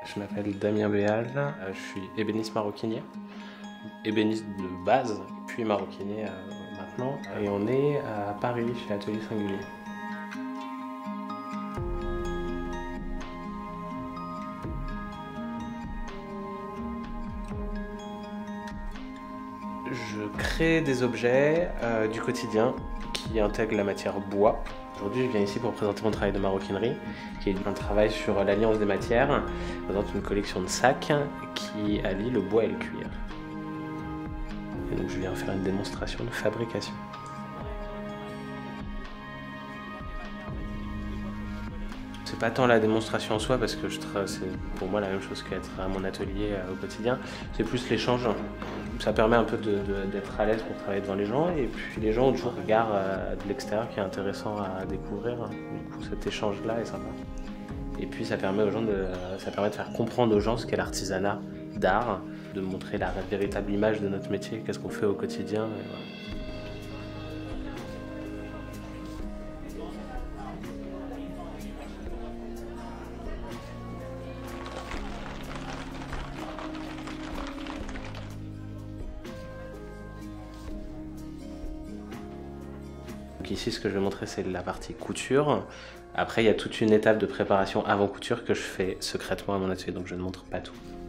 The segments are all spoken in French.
Je m'appelle Damien Béal, je suis ébéniste maroquinier, ébéniste de base, puis maroquinier maintenant. Et on est à Paris, chez Atelier Singulier. Je crée des objets du quotidien qui intègrent la matière bois. Aujourd'hui, je viens ici pour présenter mon travail de maroquinerie, qui est un travail sur l'alliance des matières. Je présente une collection de sacs qui allie le bois et le cuir. Et donc, je viens faire une démonstration de fabrication. C'est pas tant la démonstration en soi, parce que c'est pour moi la même chose qu'être à mon atelier au quotidien. C'est plus l'échange. Ça permet un peu d'être à l'aise pour travailler devant les gens. Et puis les gens ont toujours un regard de l'extérieur qui est intéressant à découvrir. Du coup, cet échange-là est sympa. Et puis ça permet aux gens ça permet de faire comprendre aux gens ce qu'est l'artisanat d'art, de montrer la véritable image de notre métier, qu'est-ce qu'on fait au quotidien. Et voilà. Donc ici, ce que je vais montrer, c'est la partie couture. Après, il y a toute une étape de préparation avant couture que je fais secrètement à mon atelier, donc je ne montre pas tout.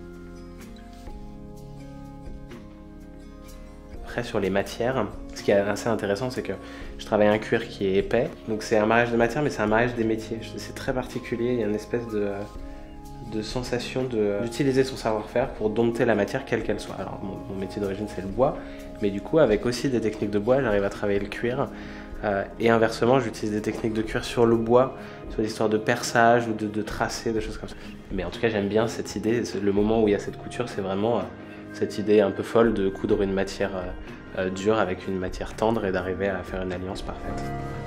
Après, sur les matières, ce qui est assez intéressant, c'est que je travaille un cuir qui est épais. Donc c'est un mariage de matière, mais c'est un mariage des métiers. C'est très particulier, il y a une espèce de sensation d'utiliser son savoir-faire pour dompter la matière quelle qu'elle soit. Alors mon métier d'origine, c'est le bois, mais du coup, avec aussi des techniques de bois, j'arrive à travailler le cuir. Et inversement, j'utilise des techniques de cuir sur le bois, sur l'histoire de perçage ou de tracé, de choses comme ça. Mais en tout cas, j'aime bien cette idée, le moment où il y a cette couture, c'est vraiment cette idée un peu folle de coudre une matière dure avec une matière tendre et d'arriver à faire une alliance parfaite.